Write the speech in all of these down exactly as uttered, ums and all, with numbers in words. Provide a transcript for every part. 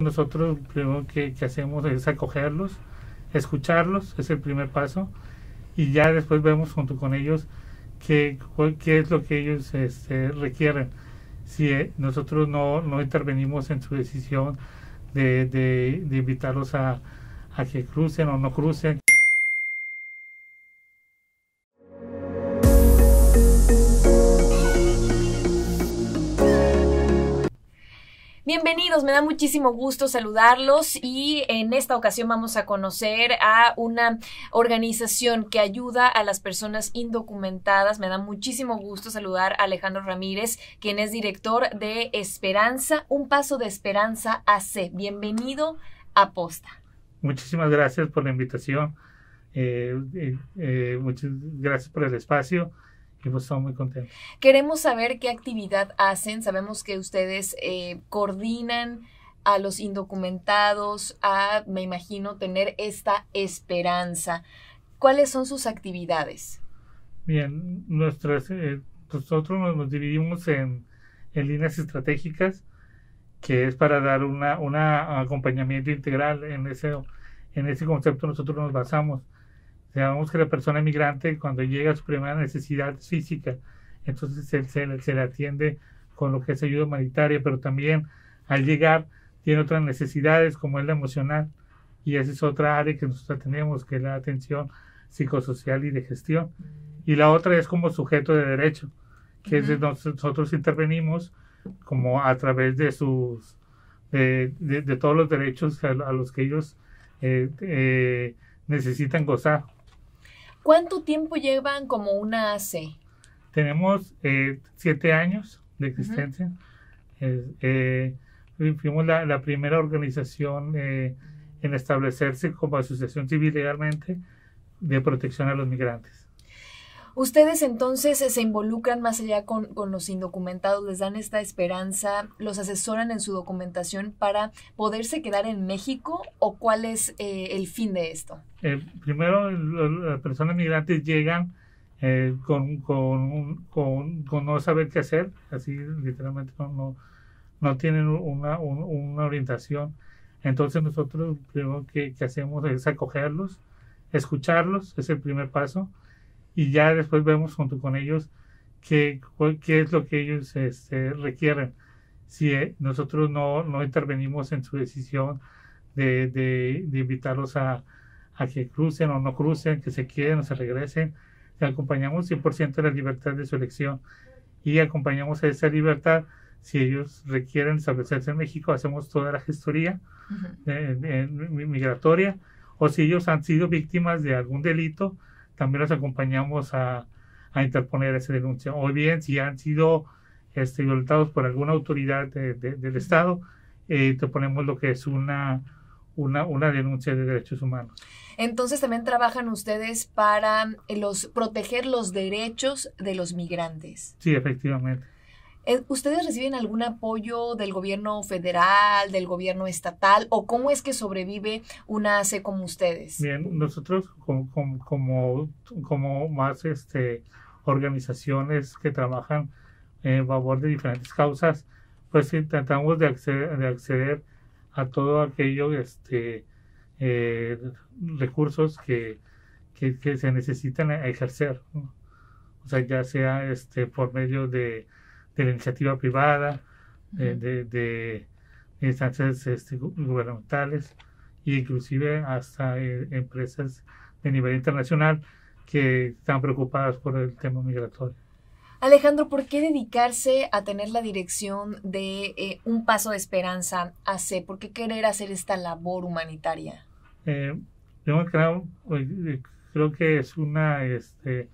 Nosotros lo primero que, que hacemos es acogerlos, escucharlos, es el primer paso, y ya después vemos junto con ellos qué, qué es lo que ellos este, requieren. Si eh, nosotros no, no intervenimos en su decisión de, de, de invitarlos a, a que crucen o no crucen. Bienvenidos, me da muchísimo gusto saludarlos y en esta ocasión vamos a conocer a una organización que ayuda a las personas indocumentadas. Me da muchísimo gusto saludar a Alejandro Ramírez, quien es director de Esperanza, Un Paso de Esperanza A C. Bienvenido a Posta. Muchísimas gracias por la invitación, eh, eh, eh, muchas gracias por el espacio. Y pues estamos muy contentos. Queremos saber qué actividad hacen. Sabemos que ustedes eh, coordinan a los indocumentados, a, me imagino, tener esta esperanza. ¿Cuáles son sus actividades? Bien, nuestras, eh, nosotros nos, nos dividimos en, en líneas estratégicas, que es para dar una, una acompañamiento integral. En ese, en ese concepto nosotros nos basamos. Sabemos que la persona migrante, cuando llega a su primera necesidad física, entonces se, se, se le atiende con lo que es ayuda humanitaria, pero también al llegar tiene otras necesidades como es la emocional, y esa es otra área que nosotros tenemos, que es la atención psicosocial y de gestión. Y la otra es como sujeto de derecho, que uh-huh. es de nosotros intervenimos como a través de sus de, de, de todos los derechos a, a los que ellos eh, eh, necesitan gozar. ¿Cuánto tiempo llevan como una A C? Tenemos eh, siete años de existencia. Uh-huh. eh, eh, fuimos la, la primera organización eh, en establecerse como asociación civil legalmente de protección a los migrantes. Ustedes entonces se involucran más allá con, con los indocumentados, les dan esta esperanza, los asesoran en su documentación para poderse quedar en México, ¿o cuál es eh, el fin de esto? Eh, primero, las personas migrantes llegan eh, con, con, con, con no saber qué hacer, así literalmente no, no, no tienen una, un, una orientación. Entonces nosotros lo primero que, que hacemos es acogerlos, escucharlos, es el primer paso. Y ya después vemos junto con ellos qué, qué es lo que ellos este, requieren. Si eh, nosotros no, no intervenimos en su decisión de, de, de invitarlos a, a que crucen o no crucen, que se queden o se regresen, le acompañamos cien por ciento de la libertad de su elección y acompañamos a esa libertad. Si ellos requieren establecerse en México, hacemos toda la gestoría uh-huh. de, de, de, migratoria, o si ellos han sido víctimas de algún delito, también los acompañamos a, a interponer esa denuncia. O bien, si han sido este, violentados por alguna autoridad de, de, del Estado, eh, te ponemos lo que es una, una, una denuncia de derechos humanos. Entonces, también trabajan ustedes para los, proteger los derechos de los migrantes. Sí, efectivamente. ¿Ustedes reciben algún apoyo del gobierno federal, del gobierno estatal, o cómo es que sobrevive una A C como ustedes? Bien, nosotros como, como, como, como más este, organizaciones que trabajan en favor de diferentes causas, pues tratamos de acceder, de acceder a todo aquello, este, eh, recursos que, que, que se necesitan ejercer, ¿no? O sea, ya sea este, por medio de de la iniciativa privada, de, de, de instancias este, gubernamentales e inclusive hasta eh, empresas de nivel internacional que están preocupadas por el tema migratorio. Alejandro, ¿por qué dedicarse a tener la dirección de eh, Un Paso de Esperanza A C? ¿Por qué querer hacer esta labor humanitaria? Eh, yo creo, creo que es una, este,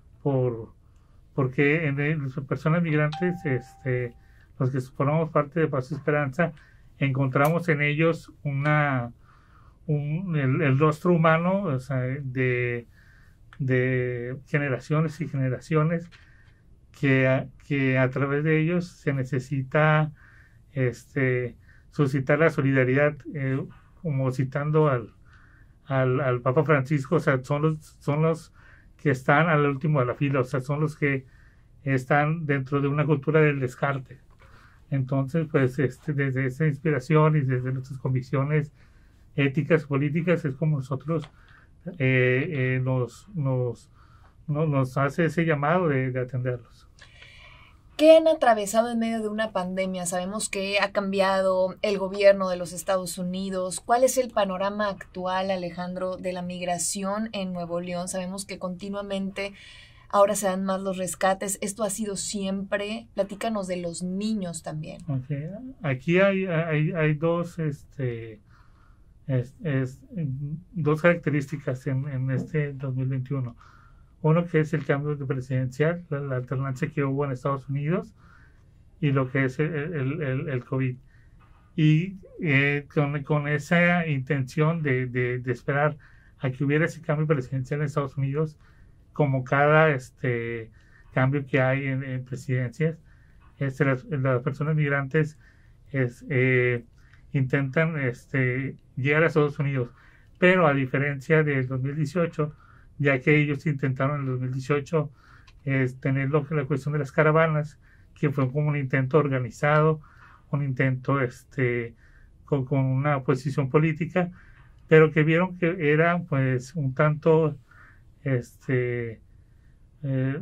por porque en las personas migrantes, este, los que formamos parte de Paso Esperanza, encontramos en ellos una, un, el, el rostro humano, o sea, de, de generaciones y generaciones, que a, que a través de ellos se necesita este, suscitar la solidaridad, eh, como citando al, al, al Papa Francisco, o sea, son los, son los que están al último de la fila, o sea, son los que están dentro de una cultura del descarte. Entonces, pues este, desde esa inspiración y desde nuestras convicciones éticas, políticas, es como nosotros eh, eh, nos, nos, nos, nos hace ese llamado de, de atenderlos. ¿Qué han atravesado en medio de una pandemia? Sabemos que ha cambiado el gobierno de los Estados Unidos. ¿Cuál es el panorama actual, Alejandro, de la migración en Nuevo León? Sabemos que continuamente ahora se dan más los rescates. ¿Esto ha sido siempre? Platícanos de los niños también. Okay. Aquí hay, hay, hay dos, este, es, es, dos características en, en este dos mil veintiuno. Uno que es el cambio de presidencial, la, la alternancia que hubo en Estados Unidos, y lo que es el, el, el, el COVID. Y eh, con, con esa intención de, de, de esperar a que hubiera ese cambio presidencial en Estados Unidos, como cada este, cambio que hay en, en presidencias, este, las, las personas migrantes es, eh, intentan este, llegar a Estados Unidos. Pero a diferencia del dos mil dieciocho, ya que ellos intentaron en el dos mil dieciocho es tener lo que la cuestión de las caravanas, que fue como un intento organizado, un intento este con, con una posición política, pero que vieron que era pues un tanto este eh,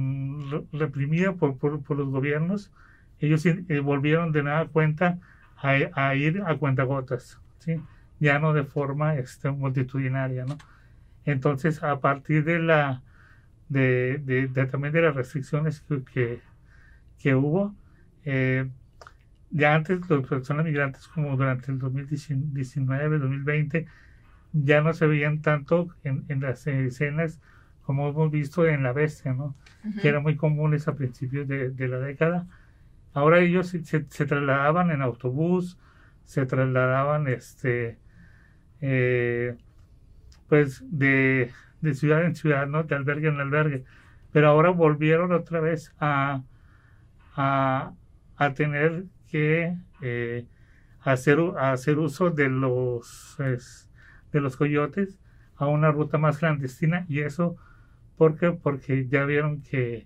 reprimida por, por, por los gobiernos. Ellos eh, volvieron de nada cuenta a, a ir a cuentagotas, ¿sí? Ya no de forma este, multitudinaria, ¿no? Entonces, a partir de la de, de, de también de las restricciones que, que, que hubo, eh, ya antes las personas migrantes como durante el dos mil diecinueve, dos mil veinte, ya no se veían tanto en, en las escenas como hemos visto en La Bestia, ¿no? Uh-huh. Que eran muy comunes a principios de, de la década. Ahora ellos se, se, se trasladaban en autobús, se trasladaban este eh, pues de, de ciudad en ciudad, ¿no? De albergue en albergue, pero ahora volvieron otra vez a, a, a tener que eh, hacer, a hacer uso de los, es, de los coyotes a una ruta más clandestina. Y eso, ¿por qué? Porque ya vieron que,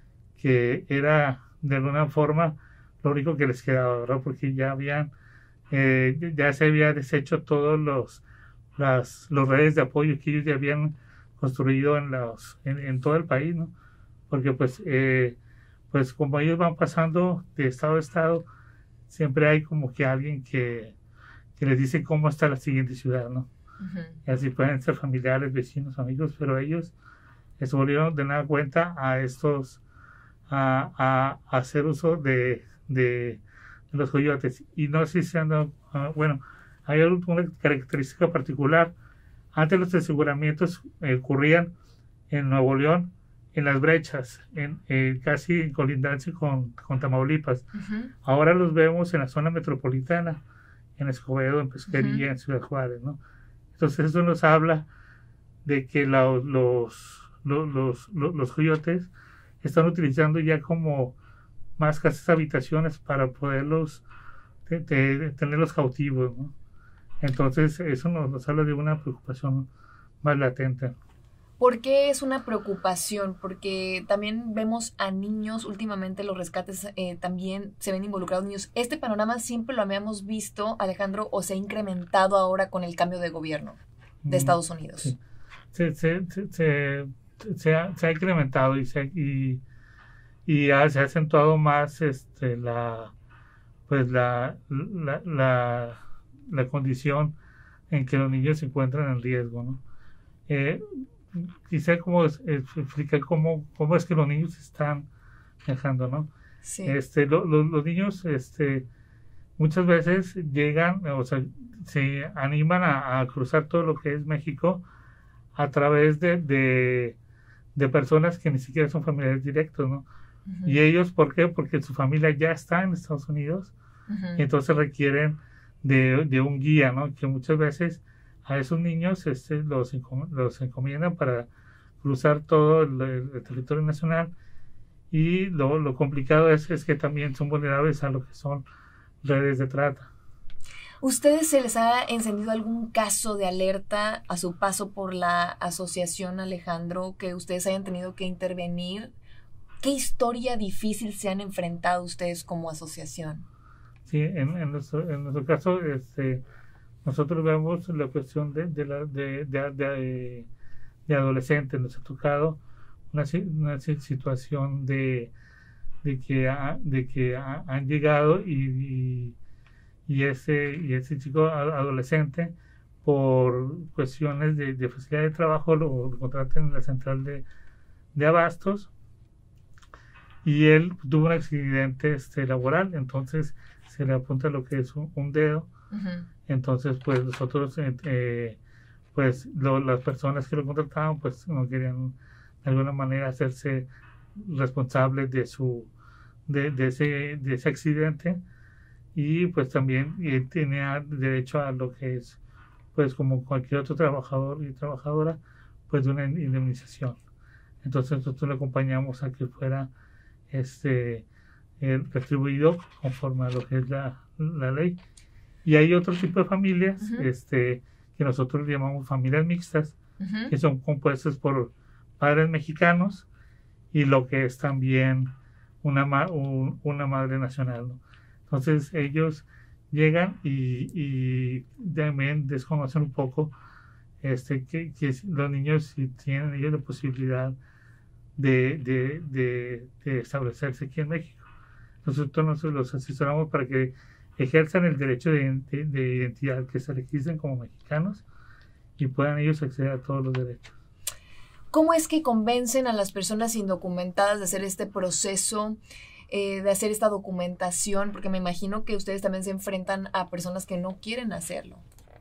que era de alguna forma lo único que les quedaba, ¿verdad? Porque ya habían, eh, ya se había deshecho todos los Las, los redes de apoyo que ellos ya habían construido en, los, en, en todo el país, ¿no? Porque pues, eh, pues como ellos van pasando de estado a estado, siempre hay como que alguien que, que les dice cómo está la siguiente ciudad, ¿no? Uh-huh. Y así pueden ser familiares, vecinos, amigos, pero ellos se volvieron de nada cuenta a estos, a, a, a hacer uso de, de, de los coyotes. Y no sé si se han dado, uh, bueno, hay una característica particular. Antes los aseguramientos eh, ocurrían en Nuevo León, en las brechas, en, eh, casi en colindancia con, con Tamaulipas. Uh-huh. Ahora los vemos en la zona metropolitana, en Escobedo, en Pesquería, uh-huh. en Ciudad Juárez, ¿no? Entonces eso nos habla de que la, los, los, los, los, los coyotes están utilizando ya como más casas habitaciones para poderlos de, de, de tenerlos cautivos, ¿no? Entonces, eso nos, nos habla de una preocupación más latente. ¿Por qué es una preocupación? Porque también vemos a niños, últimamente los rescates eh, también se ven involucrados niños. ¿Este panorama siempre lo habíamos visto, Alejandro, o se ha incrementado ahora con el cambio de gobierno de Estados Unidos? Sí. Se, se, se, se, se, ha, se ha incrementado y se, y, y ha, se ha acentuado más este, la, pues la, la, la la condición en que los niños se encuentran en riesgo, ¿no? Eh, quizá como explicar cómo, cómo es que los niños están viajando, ¿no? Sí. Este, lo, lo, los niños este, muchas veces llegan, o sea, se animan a, a cruzar todo lo que es México a través de, de, de personas que ni siquiera son familiares directos, ¿no? Uh-huh. Y ellos, ¿por qué? Porque su familia ya está en Estados Unidos, uh-huh. y entonces requieren De, de un guía, ¿no? Que muchas veces a esos niños este, los, los encomiendan para cruzar todo el, el territorio nacional, y lo, lo complicado es, es que también son vulnerables a lo que son redes de trata. ¿Ustedes se les ha encendido algún caso de alerta a su paso por la asociación, Alejandro, que ustedes hayan tenido que intervenir ¿Qué historia difícil se han enfrentado ustedes como asociación? Sí, en, en, nuestro, en nuestro caso, este, nosotros vemos la cuestión de, de, la, de, de, de, de adolescentes. Nos ha tocado una, una situación de, de que, ha, de que ha, han llegado y, y, y, ese, y ese chico adolescente, por cuestiones de, de facilidad de trabajo, lo, lo contratan en la central de, de abastos, y él tuvo un accidente este, laboral, entonces se le apunta lo que es un, un dedo. Uh-huh. Entonces pues nosotros eh, pues lo, las personas que lo contrataban pues no querían de alguna manera hacerse responsables de su de, de ese de ese accidente, y pues también él tenía derecho a lo que es pues como cualquier otro trabajador y trabajadora, pues de una indemnización. Entonces nosotros le acompañamos a que fuera este eh, retribuido conforme a lo que es la, la ley. Y hay otro tipo de familias uh-huh. este, que nosotros llamamos familias mixtas, uh-huh. que son compuestas por padres mexicanos y lo que es también una, ma- un, una madre nacional, ¿no? Entonces ellos llegan y, y también desconocen un poco este, que, que los niños, si tienen ellos la posibilidad de, de, de, de establecerse aquí en México. Nosotros nos los asesoramos para que ejerzan el derecho de, de, de identidad, que se registren como mexicanos y puedan ellos acceder a todos los derechos. ¿Cómo es que convencen a las personas indocumentadas de hacer este proceso, eh, de hacer esta documentación? Porque me imagino que ustedes también se enfrentan a personas que no quieren hacerlo.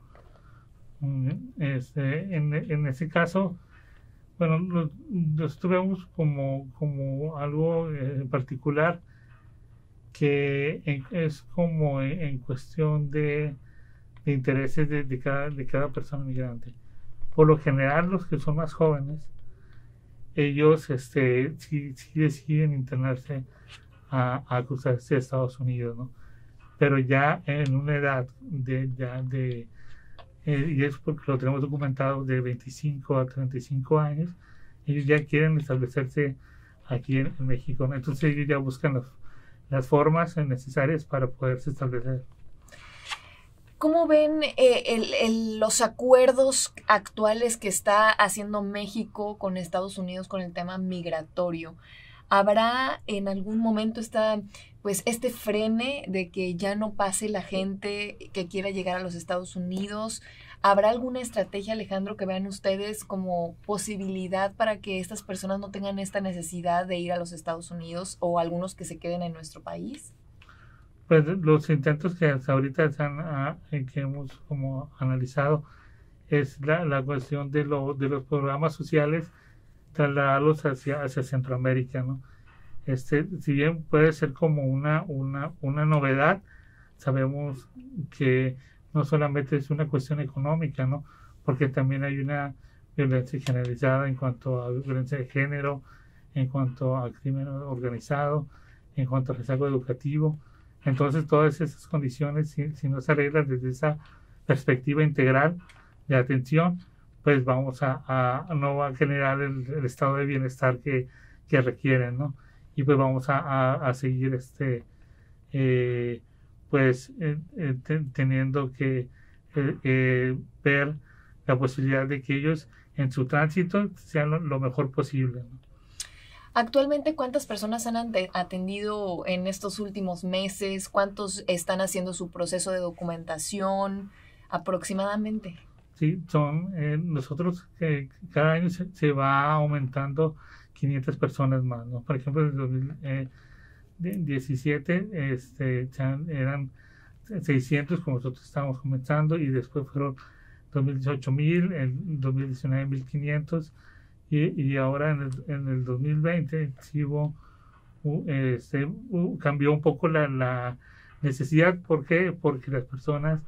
Este, en, en ese caso, bueno, lo, nosotros vemos como, como algo en particular que en, es como en, en cuestión de, de intereses de, de, cada, de cada persona migrante. Por lo general, los que son más jóvenes, ellos este, sí, sí deciden internarse a, a cruzarse a Estados Unidos, ¿no? Pero ya en una edad de, ya de eh, y es porque lo tenemos documentado, de veinticinco a treinta y cinco años, ellos ya quieren establecerse aquí en, en México, ¿no? Entonces ellos ya buscan los, las formas necesarias para poderse establecer. ¿Cómo ven eh, el, el, los acuerdos actuales que está haciendo México con Estados Unidos con el tema migratorio? ¿Habrá en algún momento esta, pues, este frene de que ya no pase la gente que quiera llegar a los Estados Unidos? ¿Habrá alguna estrategia, Alejandro, que vean ustedes como posibilidad para que estas personas no tengan esta necesidad de ir a los Estados Unidos, o algunos que se queden en nuestro país? Pues los intentos que hasta ahorita se han, que hemos como analizado es la, la cuestión de, lo, de los programas sociales, trasladarlos hacia, hacia Centroamérica, ¿no? Este, si bien puede ser como una, una, una novedad, sabemos que no solamente es una cuestión económica, ¿no? Porque también hay una violencia generalizada en cuanto a violencia de género, en cuanto a crimen organizado, en cuanto a rezago educativo. Entonces todas esas condiciones, si, si no se arreglan desde esa perspectiva integral de atención, pues vamos a, a no va a generar el, el estado de bienestar que, que requieren, ¿no? Y pues vamos a, a, a seguir este eh, pues eh, eh, te, teniendo que eh, eh, ver la posibilidad de que ellos en su tránsito sean lo, lo mejor posible, ¿no? Actualmente, ¿cuántas personas han atendido en estos últimos meses? ¿Cuántos están haciendo su proceso de documentación aproximadamente? Sí, son eh, nosotros eh, cada año se, se va aumentando quinientas personas más, ¿no? Por ejemplo, en el dos mil diecisiete este, eran seiscientos, como nosotros estábamos comenzando, y después fueron dos mil dieciocho mil, en dos mil diecinueve mil quinientos, y, y ahora en el, en el dos mil veinte sí hubo, uh, este, uh, cambió un poco la, la necesidad. ¿Por qué? Porque las personas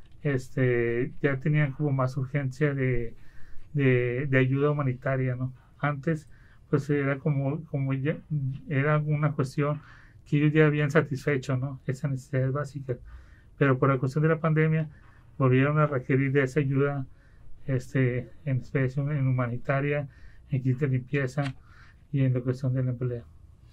este, ya tenían como más urgencia de, de, de ayuda humanitaria, ¿no? Antes pues era como, como ya, era una cuestión que ellos ya habían satisfecho, ¿no? Esas necesidades básicas, pero por la cuestión de la pandemia volvieron a requerir de esa ayuda este, en especie, en humanitaria, en kit de limpieza y en la cuestión del empleo.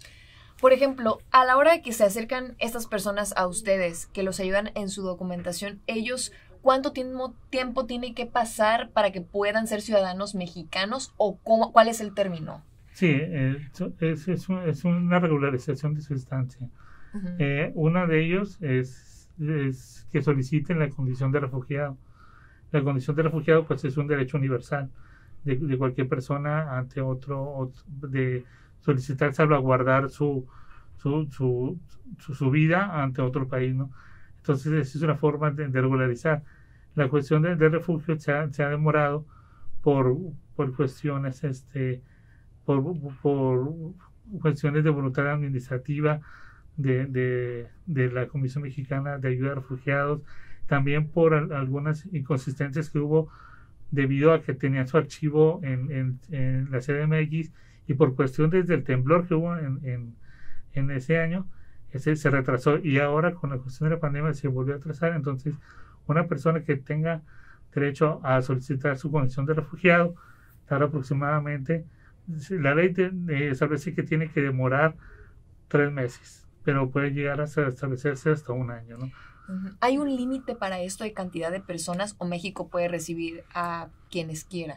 Por ejemplo, a la hora de que se acercan estas personas a ustedes, que los ayudan en su documentación, ellos, ¿cuánto tiempo, tiempo tiene que pasar para que puedan ser ciudadanos mexicanos o cómo, cuál es el término? Sí, eh, es, es, un, es una regularización de su estancia. Uh-huh. Eh, una de ellos es, es que soliciten la condición de refugiado. La condición de refugiado pues es un derecho universal de, de cualquier persona ante otro, otro de solicitar salvaguardar su su, su, su, su vida ante otro país, ¿no? Entonces, esa es una forma de, de regularizar. La cuestión de, de refugio se ha, se ha demorado por, por cuestiones, este, por, por cuestiones de voluntad administrativa de, de, de la Comisión Mexicana de Ayuda a Refugiados, también por al, algunas inconsistencias que hubo debido a que tenían su archivo en, en, en la C D M X y por cuestiones del temblor que hubo en, en, en ese año, ese se retrasó y ahora con la cuestión de la pandemia se volvió a atrasar. Entonces, una persona que tenga derecho a solicitar su condición de refugiado, tarda aproximadamente, la ley de, de establece que tiene que demorar tres meses, pero puede llegar a establecerse hasta un año, ¿no? ¿Hay un límite para esto de cantidad de personas o México puede recibir a quienes quiera?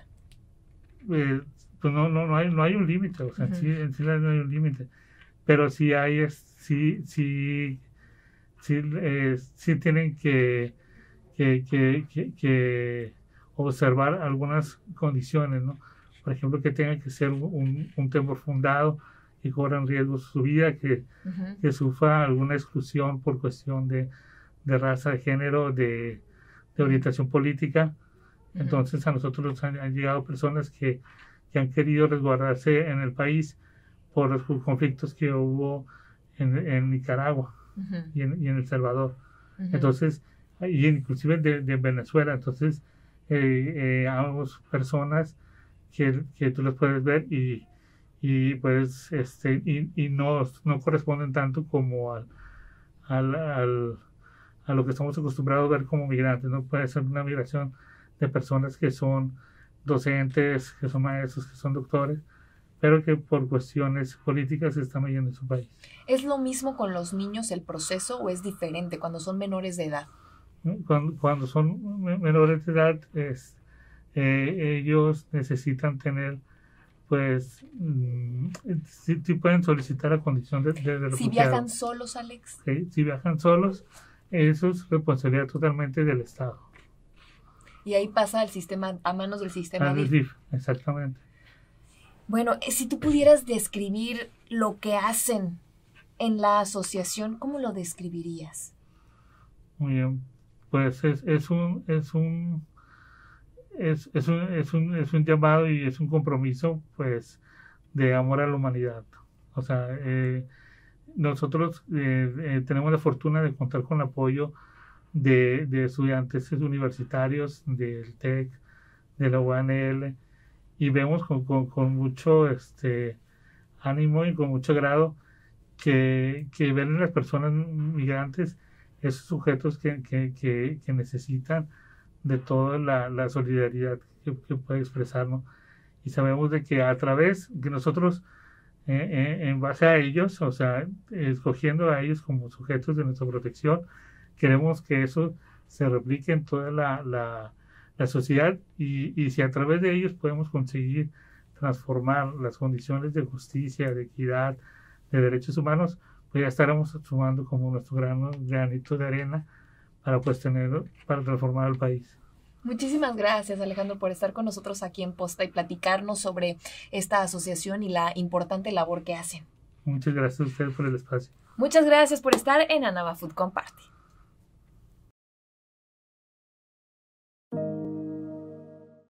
Eh, pues no, no, no hay, no hay un límite, o sea, uh-huh. en, sí, en sí no hay un límite, pero sí hay, sí, sí, sí, eh, sí tienen que, que, que, que, que observar algunas condiciones, ¿no? Por ejemplo, que tenga que ser un, un temor fundado y corran riesgo su vida, que, uh-huh. que sufra alguna exclusión por cuestión de, de raza, de género, de, de orientación política. Uh-huh. Entonces a nosotros nos han, han llegado personas que que han querido resguardarse en el país por los conflictos que hubo en, en Nicaragua uh-huh. y, en, y en El Salvador. Uh-huh. Entonces, y inclusive de, de Venezuela. Entonces, eh, eh, ambos personas que, que tú las puedes ver y, y pues, este, y, y no, no corresponden tanto como al, al, al, a lo que estamos acostumbrados a ver como migrantes. No puede ser una migración de personas que son docentes, que son maestros, que son doctores, pero que por cuestiones políticas se están yendo en su país. ¿Es lo mismo con los niños el proceso o es diferente cuando son menores de edad? Cuando, cuando son menores de edad, es, eh, ellos necesitan tener, pues, mm, sí, sí pueden solicitar la condición de, de, de refugiado. Si viajan solos, Alex. ¿Sí? Si viajan solos, eso es responsabilidad totalmente del Estado. Y ahí pasa el sistema, a manos del sistema D I F. D I F, exactamente. Bueno, si tú pudieras describir lo que hacen en la asociación, ¿cómo lo describirías? Muy bien, pues es, es un es un es, es un es un es un llamado y es un compromiso, pues, de amor a la humanidad. O sea, eh, nosotros eh, eh, tenemos la fortuna de contar con el apoyo De, de estudiantes universitarios del TEC, de la U A N L, y vemos con, con, con mucho este, ánimo y con mucho grado que, que ven en las personas migrantes esos sujetos que, que, que, que necesitan de toda la, la solidaridad que, que puede expresar, ¿no? Y sabemos de que a través que nosotros eh, eh, en base a ellos, o sea, escogiendo a ellos como sujetos de nuestra protección, queremos que eso se replique en toda la, la, la sociedad y, y si a través de ellos podemos conseguir transformar las condiciones de justicia, de equidad, de derechos humanos, pues ya estaremos sumando como nuestro grano, granito de arena para, pues, tener, para transformar el país. Muchísimas gracias, Alejandro, por estar con nosotros aquí en Posta y platicarnos sobre esta asociación y la importante labor que hacen. Muchas gracias a ustedes por el espacio. Muchas gracias por estar en Anaba Food Comparte.